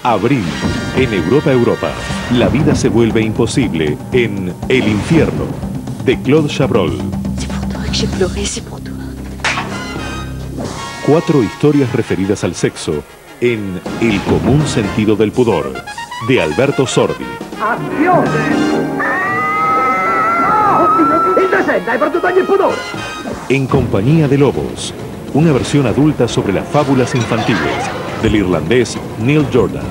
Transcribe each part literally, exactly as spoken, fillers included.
Abril, en Europa Europa. La vida se vuelve imposible en El infierno, de Claude Chabrol. C'est pour toi que j'ai pleuré, c'est pour toi. Cuatro historias referidas al sexo en El común sentido del pudor, de Alberto Sordi. En compañía de lobos, una versión adulta sobre las fábulas infantiles, del irlandés Neil Jordan.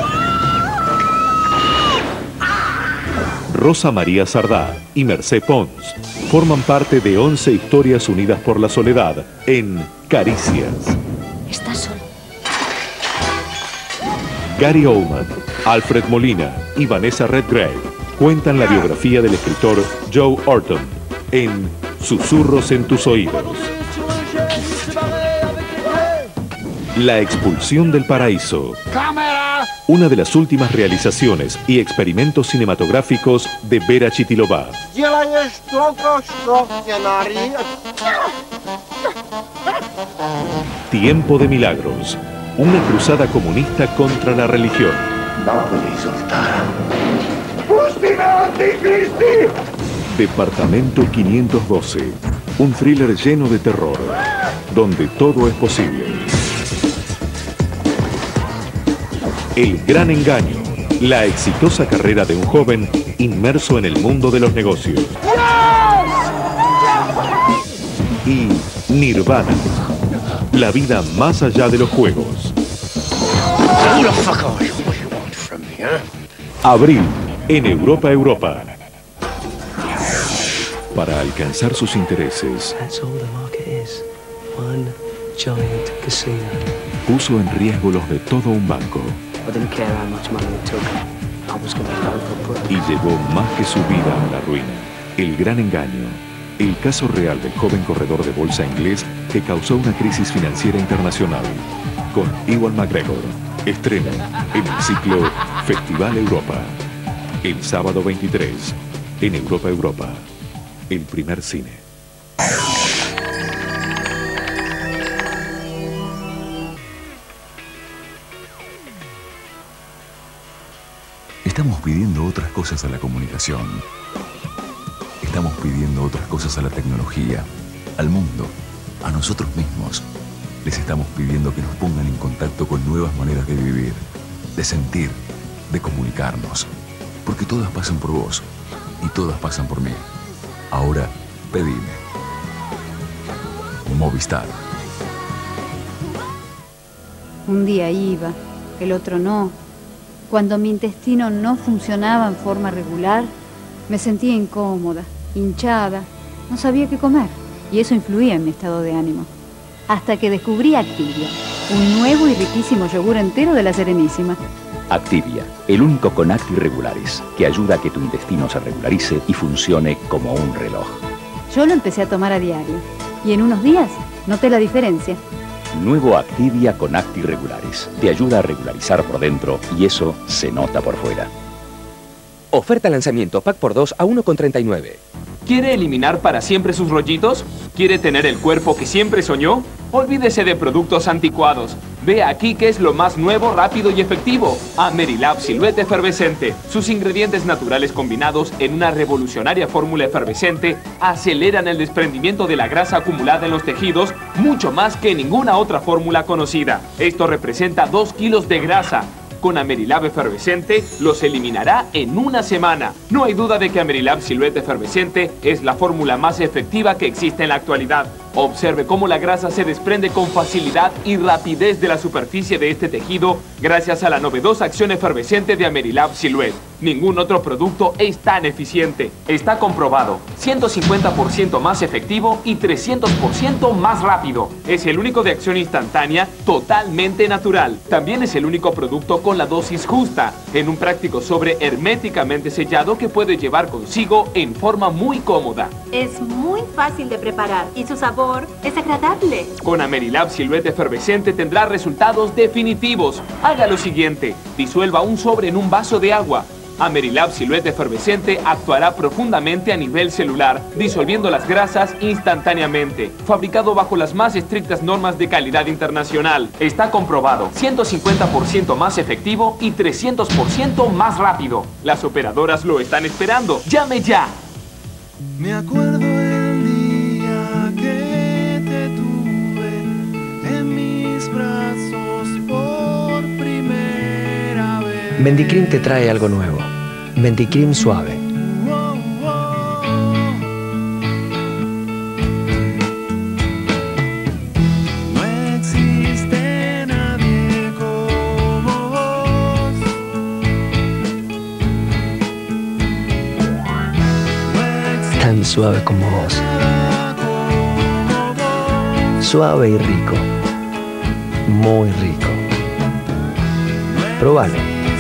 Rosa María Sardá y Mercé Pons forman parte de once historias unidas por la soledad en Caricias. Estás solo. Gary Oldman, Alfred Molina y Vanessa Redgrave cuentan la biografía del escritor Joe Orton en Susurros en tus oídos. La expulsión del paraíso. Una de las últimas realizaciones y experimentos cinematográficos de Vera Chitilova. Tiempo de milagros. Una cruzada comunista contra la religión. Departamento quinientos doce. Un thriller lleno de terror, donde todo es posible. El gran engaño. La exitosa carrera de un joven inmerso en el mundo de los negocios. Y Nirvana. La vida más allá de los juegos. Abril, en Europa Europa. Para alcanzar sus intereses, puso en riesgo los de todo un banco. Y llevó más que su vida a la ruina. El gran engaño. El caso real del joven corredor de bolsa inglés que causó una crisis financiera internacional. Con Ewan McGregor. Estreno en el ciclo Festival Europa. El sábado veintitrés, en Europa Europa. El primer cine. Estamos pidiendo otras cosas a la comunicación. Estamos pidiendo otras cosas a la tecnología, al mundo, a nosotros mismos. Les estamos pidiendo que nos pongan en contacto con nuevas maneras de vivir, de sentir, de comunicarnos. Porque todas pasan por vos y todas pasan por mí. Ahora, pedime. Movistar. Un día iba, el otro no. Cuando mi intestino no funcionaba en forma regular, me sentía incómoda, hinchada, no sabía qué comer. Y eso influía en mi estado de ánimo. Hasta que descubrí Activia, un nuevo y riquísimo yogur entero de la Serenísima. Activia, el único con acti regulares, que ayuda a que tu intestino se regularice y funcione como un reloj. Yo lo empecé a tomar a diario, y en unos días noté la diferencia. Nuevo Activia con acti regulares. Te ayuda a regularizar por dentro y eso se nota por fuera. Oferta lanzamiento, pack por dos a uno con treinta y nueve. ¿Quiere eliminar para siempre sus rollitos? ¿Quiere tener el cuerpo que siempre soñó? Olvídese de productos anticuados. Vea aquí que es lo más nuevo, rápido y efectivo. Amerilab Silhouette Efervescente. Sus ingredientes naturales combinados en una revolucionaria fórmula efervescente aceleran el desprendimiento de la grasa acumulada en los tejidos mucho más que ninguna otra fórmula conocida. Esto representa dos kilos de grasa. Con Amerilab Efervescente los eliminará en una semana. No hay duda de que Amerilab Silhouette Efervescente es la fórmula más efectiva que existe en la actualidad. Observe cómo la grasa se desprende con facilidad y rapidez de la superficie de este tejido gracias a la novedosa acción efervescente de Amerilab Silhouette. Ningún otro producto es tan eficiente. Está comprobado. ciento cincuenta por ciento más efectivo y trescientos por ciento más rápido. Es el único de acción instantánea totalmente natural. También es el único producto con la dosis justa, en un práctico sobre herméticamente sellado que puede llevar consigo en forma muy cómoda. Es muy fácil de preparar y su sabor es agradable. Con Amerilab Silhouette Efervescente tendrá resultados definitivos. Haga lo siguiente: disuelva un sobre en un vaso de agua. Amerilab Silhouette Efervescente actuará profundamente a nivel celular, disolviendo las grasas instantáneamente. Fabricado bajo las más estrictas normas de calidad internacional. Está comprobado, ciento cincuenta por ciento más efectivo y trescientos por ciento más rápido. Las operadoras lo están esperando. ¡Llame ya! Me acuerdo el día que te tuve en mis brazos por primera vez. Mendicrim te trae algo nuevo. Mendicrim suave. Oh, oh. No existe nadie como vos. No Tan suave como vos. Suave y rico. Muy rico. Probalo.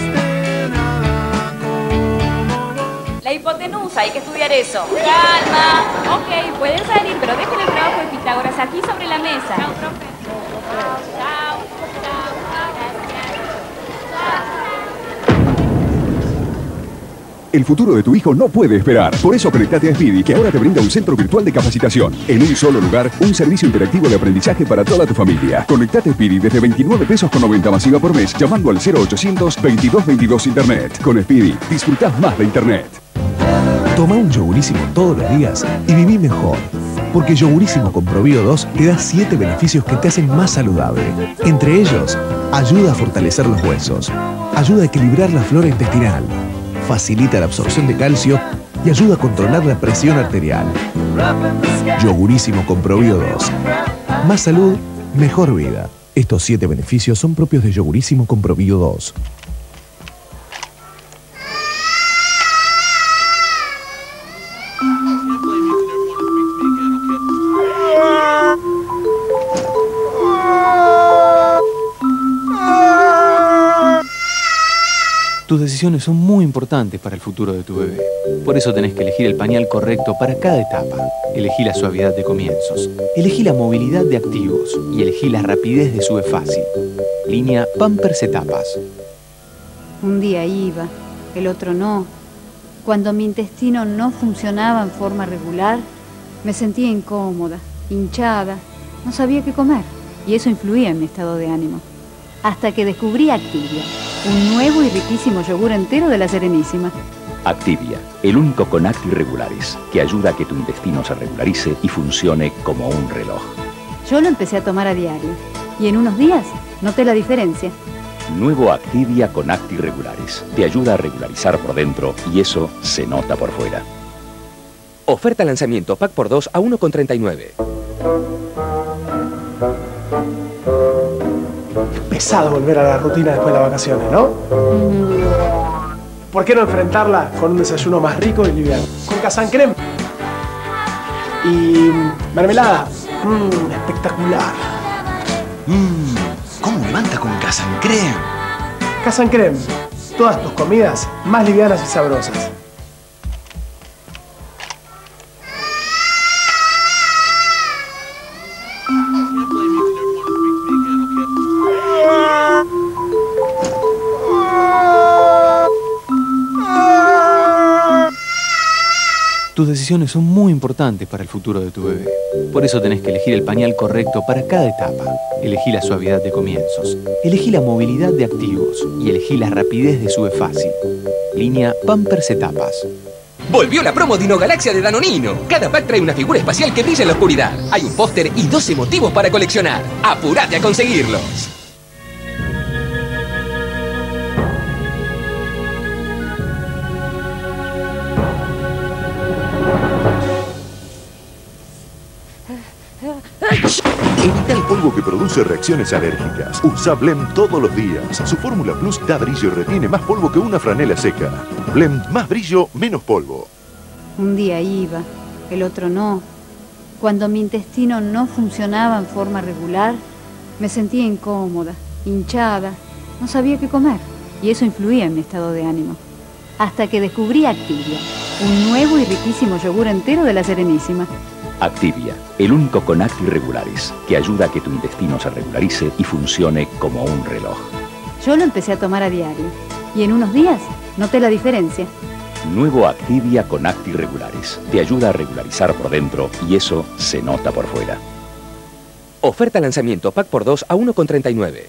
La hipotenusa, hay que estudiar eso. Calma. Ok, pueden salir, pero dejen el trabajo de Pitágoras aquí sobre la mesa. Chao, profe. Chao, chao, El futuro de tu hijo no puede esperar. Por eso conectate a Speedy, que ahora te brinda un centro virtual de capacitación. En un solo lugar, un servicio interactivo de aprendizaje para toda tu familia. Conectate a Speedy desde veintinueve pesos con noventa masiva por mes, llamando al cero ochocientos veintidós veintidós Internet. Con Speedy, disfrutás más de Internet. Toma un yogurísimo todos los días y viví mejor. Porque Yogurísimo con Probio dos te da siete beneficios que te hacen más saludable. Entre ellos, ayuda a fortalecer los huesos, ayuda a equilibrar la flora intestinal, facilita la absorción de calcio y ayuda a controlar la presión arterial. Yogurísimo con Probio dos. Más salud, mejor vida. Estos siete beneficios son propios de Yogurísimo con Probio dos. Tus decisiones son muy importantes para el futuro de tu bebé. Por eso tenés que elegir el pañal correcto para cada etapa. Elegí la suavidad de comienzos, elegí la movilidad de activos y elegí la rapidez de sube fácil. Línea Pampers Etapas. Un día iba, el otro no. Cuando mi intestino no funcionaba en forma regular, me sentía incómoda, hinchada, no sabía qué comer. Y eso influía en mi estado de ánimo. Hasta que descubrí Activia, un nuevo y riquísimo yogur entero de la Serenísima. Activia, el único con acti regulares, que ayuda a que tu intestino se regularice y funcione como un reloj. Yo lo empecé a tomar a diario, y en unos días noté la diferencia. Nuevo Activia con acti regulares. Te ayuda a regularizar por dentro y eso se nota por fuera. Oferta lanzamiento pack por dos a uno con treinta y nueve. Pesado volver a la rutina después de las vacaciones, ¿no? ¿Por qué no enfrentarla con un desayuno más rico y liviano? Con Casan Creme. Y mermelada. Mmm, espectacular. Mmm, ¿cómo levanta con Casan Creme? Casan Creme. Todas tus comidas más livianas y sabrosas. Tus decisiones son muy importantes para el futuro de tu bebé. Por eso tenés que elegir el pañal correcto para cada etapa. Elegí la suavidad de comienzos, elegí la movilidad de activos y elegí la rapidez de sube fácil. Línea Pampers Etapas. Volvió la promo Dino Galaxia de Danonino. Cada pack trae una figura espacial que brilla en la oscuridad. Hay un póster y doce motivos para coleccionar. ¡Apúrate a conseguirlos! Evita el polvo que produce reacciones alérgicas. Usa Blend todos los días. Su fórmula Plus da brillo y retiene más polvo que una franela seca. Blend, más brillo, menos polvo. Un día iba, el otro no. Cuando mi intestino no funcionaba en forma regular, me sentía incómoda, hinchada, no sabía qué comer. Y eso influía en mi estado de ánimo. Hasta que descubrí Activia, un nuevo y riquísimo yogur entero de la Serenísima. Activia, el único con acti regulares, que ayuda a que tu intestino se regularice y funcione como un reloj. Yo lo empecé a tomar a diario, Y en unos días noté la diferencia. Nuevo Activia con Acti Regulares. Te ayuda a regularizar por dentro y eso se nota por fuera. Oferta lanzamiento pack por dos a uno con treinta y nueve.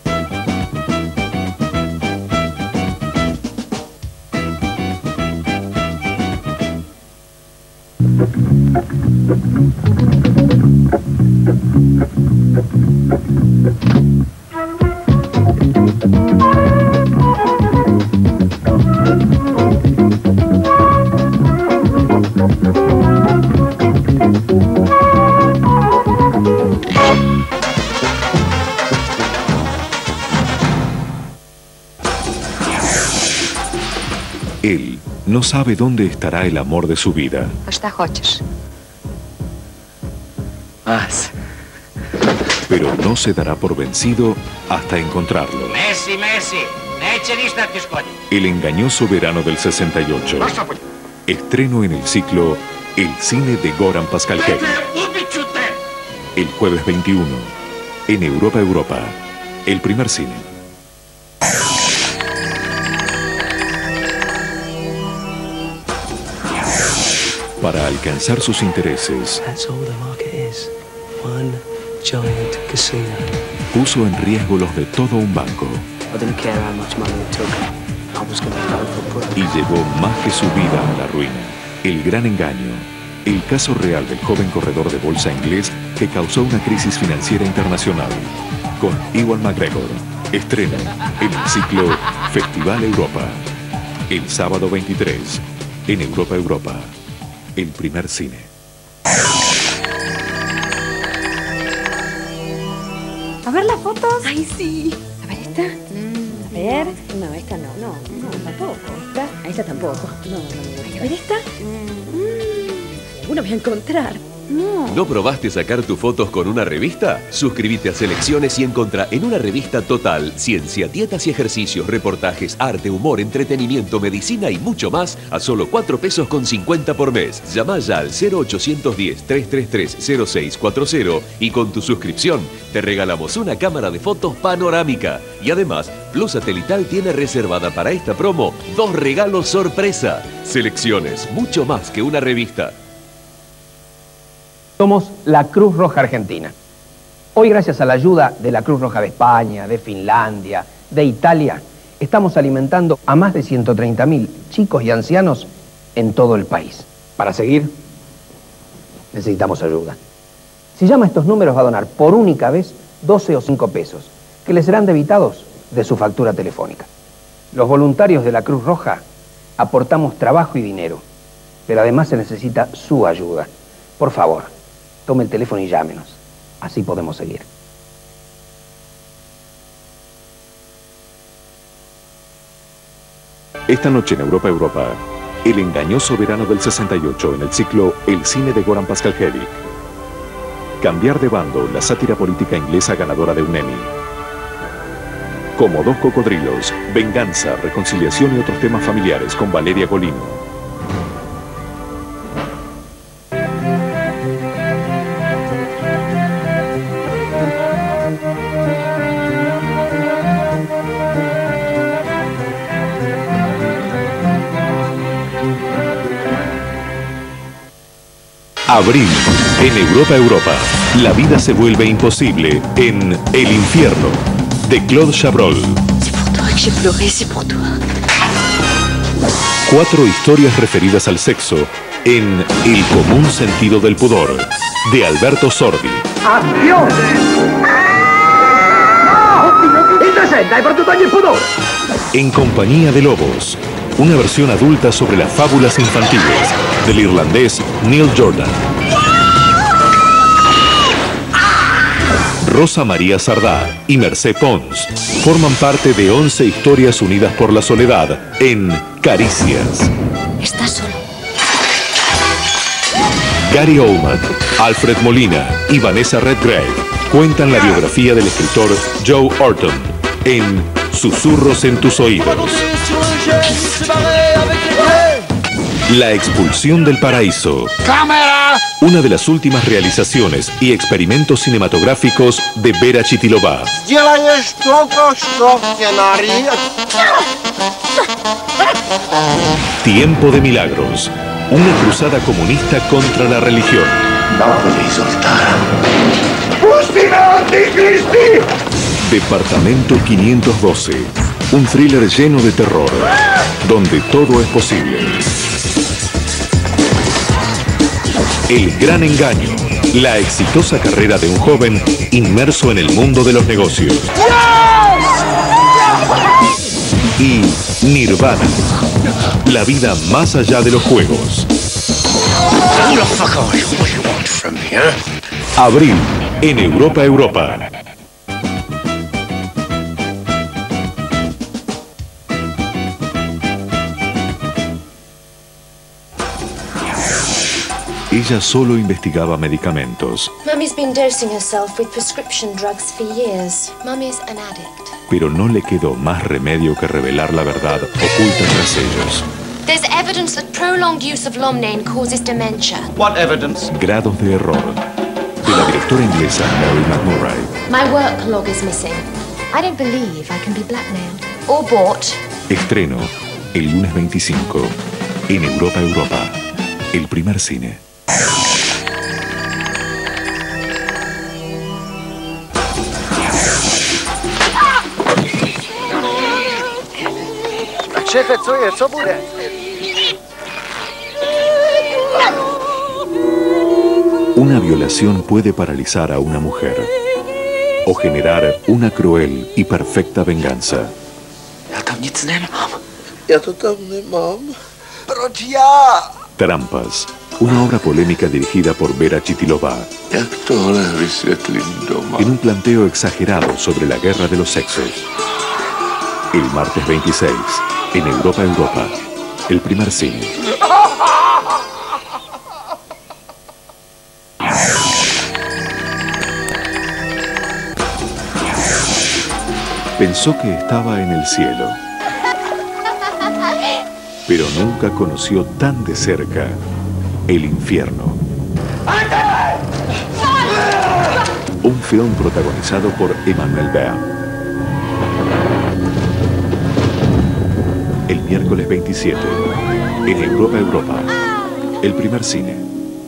Él no sabe dónde estará el amor de su vida. Что хочешь? Más. Pero no se dará por vencido hasta encontrarlo. Messi, Messi, neće ništa ti škodi. El engañoso verano del sesenta y ocho. Estreno en el ciclo El cine de Goran Paskaljevic. El jueves veintiuno. En Europa, Europa. El primer cine. Para alcanzar sus intereses, That's all the market is. One giant casino. puso en riesgo los de todo un banco I didn't care how much money it took. I was going to go for it. y llevó más que su vida a la ruina. El gran engaño. El caso real del joven corredor de bolsa inglés que causó una crisis financiera internacional. Con Ewan McGregor. Estreno en el ciclo Festival Europa. El sábado veintitrés. En Europa, Europa. El primer cine. A ver las fotos. Ay, sí. A ver, esta. A ver. No, esta no, no, no, tampoco. Esta. A esta tampoco. No, no me gusta. A ver, esta. Mm. Alguna voy a encontrar. No. ¿No probaste sacar tus fotos con una revista? Suscríbete a Selecciones y encontrá en una revista total ciencia, dietas y ejercicios, reportajes, arte, humor, entretenimiento, medicina y mucho más a solo cuatro pesos con cincuenta por mes. Llama ya al cero ochocientos diez, trescientos treinta y tres, cero seis cuarenta y con tu suscripción te regalamos una cámara de fotos panorámica. Y además, Plus Satelital tiene reservada para esta promo dos regalos sorpresa. Selecciones, mucho más que una revista. Somos la Cruz Roja Argentina. Hoy, gracias a la ayuda de la Cruz Roja de España, de Finlandia, de Italia, estamos alimentando a más de ciento treinta mil chicos y ancianos en todo el país. Para seguir, necesitamos ayuda. Si llama a estos números va a donar por única vez doce o cinco pesos, que le serán debitados de su factura telefónica. Los voluntarios de la Cruz Roja aportamos trabajo y dinero, pero además se necesita su ayuda. Por favor, tome el teléfono y llámenos. Así podemos seguir. Esta noche en Europa, Europa, el engañoso verano del sesenta y ocho en el ciclo El cine de Goran Paskaljevic. Cambiar de bando, la sátira política inglesa ganadora de un Emmy. Como dos cocodrilos, venganza, reconciliación y otros temas familiares con Valeria Golino. Abril, en Europa, Europa, la vida se vuelve imposible en El infierno, de Claude Chabrol. J'ai pleuré, c'est pour toi. Cuatro historias referidas al sexo en El común sentido del pudor, de Alberto Sordi. ¡Adiós! ¡No! ¡Indecente! ¡Hai perduto ogni pudore! En compañía de lobos, una versión adulta sobre las fábulas infantiles, del irlandés Neil Jordan. Rosa María Sardá y Mercé Pons forman parte de once historias unidas por la soledad en Caricias. Estás solo. Gary Oldman, Alfred Molina y Vanessa Redgrave cuentan la biografía del escritor Joe Orton en Susurros en tus oídos. La expulsión del paraíso. ¡Cámara! Una de las últimas realizaciones y experimentos cinematográficos de Vera Chytilova. Сделаешь только что сценарий. Tiempo de milagros. Una cruzada comunista contra la religión. Departamento quinientos doce. Un thriller lleno de terror, donde todo es posible. El gran engaño. La exitosa carrera de un joven inmerso en el mundo de los negocios. Y Nirvana. La vida más allá de los juegos. Abril, en Europa, Europa. Ella solo investigaba medicamentos, Mummy's been dosing herself with prescription drugs for years. Mummy's an addict. pero no le quedó más remedio que revelar la verdad oculta tras ellos. There's evidence that prolonged use of Lomnane causes dementia. What evidence? Grados de error. De la directora inglesa Mary McMurray. My work log is missing. I don't believe I can be blackmailed. Or bought. Estreno el lunes veinticinco en Europa, Europa. El primer cine. Szefie, co jest? Co bude? Una violación puede paralizar a una mujer o generar una cruel y perfecta venganza. Ja tam nic nemám. Ja to tam nemám. Proč ja? Trampas, una obra polémica dirigida por Vera Chytilova. Jak tohle vysvětlím doma? En un planteo exagerado sobre la guerra de los sexos. El martes veintiséis, en Europa, Europa. El primer cine. Pensó que estaba en el cielo, pero nunca conoció tan de cerca el infierno. Un film protagonizado por Emmanuel Bern. El miércoles veintisiete, en Europa, Europa. El primer cine.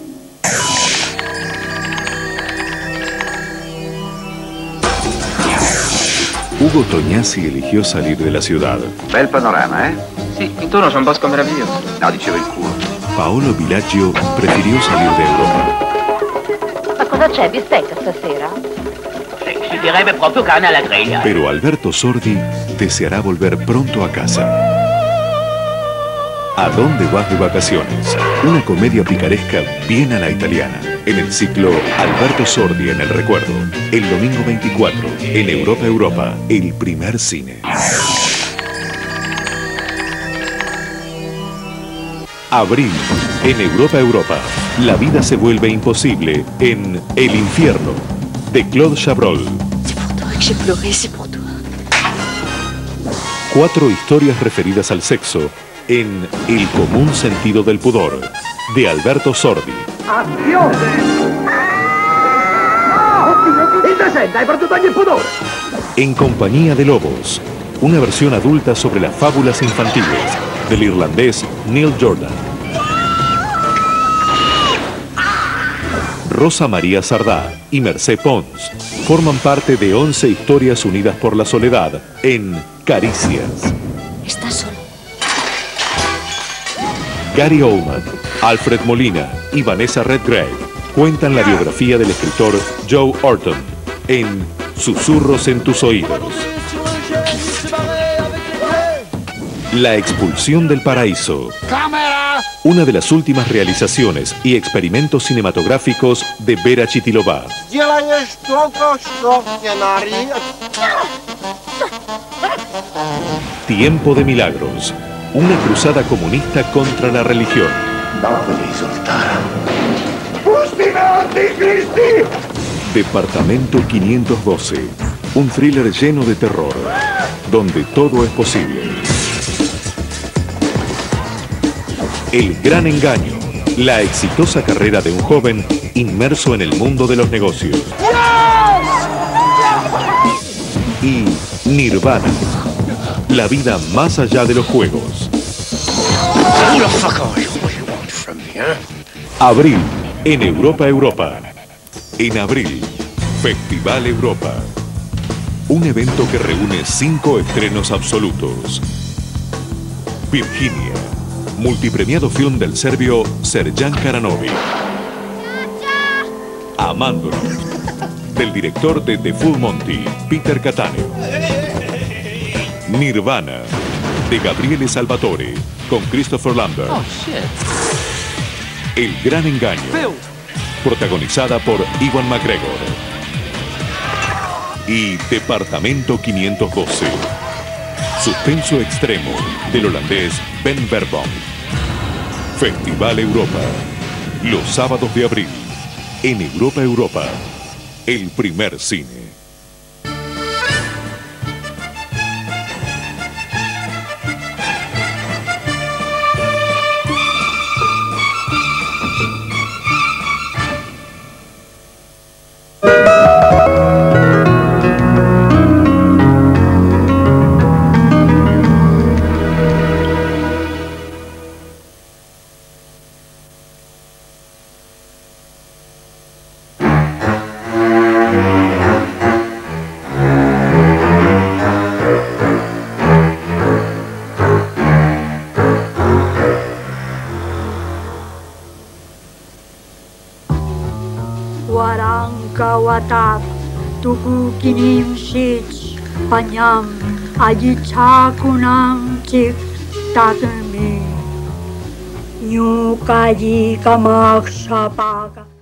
Ugo Tognazzi eligió salir de la ciudad. Bel panorama, eh? Sì, intorno c'è un bosco meraviglioso. No, dicevo il culo. Paolo Villaggio prefirió salir de Europa. Ma cosa c'è? Bistecca stasera? Si direbbe proprio carne alla griglia. Pero Alberto Sordi deseará volver pronto a casa. ¿A dónde vas de vacaciones? Una comedia picaresca bien a la italiana. En el ciclo Alberto Sordi en el recuerdo. El domingo veinticuatro, en Europa, Europa. El primer cine. Abril, en Europa, Europa. La vida se vuelve imposible en El infierno, de Claude Chabrol. J'ai pleuré, c'est pour toi. Cuatro historias referidas al sexo en El común sentido del pudor, de Alberto Sordi. Azione! No! Indecente, hai perduto ogni pudore! En compañía de lobos, una versión adulta sobre las fábulas infantiles, del irlandés Neil Jordan. Rosa María Sardá y Mercé Pons forman parte de once historias unidas por la soledad en Caricias. Estás solo. Gary Oldman, Alfred Molina y Vanessa Redgrave cuentan la biografía del escritor Joe Orton en Susurros en tus oídos. La expulsión del paraíso. ¡Cámara! Una de las últimas realizaciones y experimentos cinematográficos de Vera Chytilova. Сделаешь только что сценарий. Tiempo de milagros. Una cruzada comunista contra la religión. Pustime, anticristi! Departamento quinientos doce. Un thriller lleno de terror, donde todo es posible. El gran engaño. La exitosa carrera de un joven inmerso en el mundo de los negocios. Y Nirvana, la vida más allá de los juegos. Abril, en Europa Europa. En abril, Festival Europa. Un evento que reúne cinco estrenos absolutos. Virginia, multipremiado film del serbio Serjan Karanovic. Amándonos, del director de The Full Monty, Peter Cattaneo. Nirvana, de Gabriele Salvatore, con Christopher Lambert. Oh, shit. El gran engaño, protagonizada por Ewan McGregor. Y Departamento quinientos doce, suspenso extremo, del holandés Ben Verboom. Festival Europa, los sábados de abril, en Europa Europa, el primer cine. Kawatak tuku kinim shich panyam ajicha kunam chik tatami nyu kaji kamak sapaka.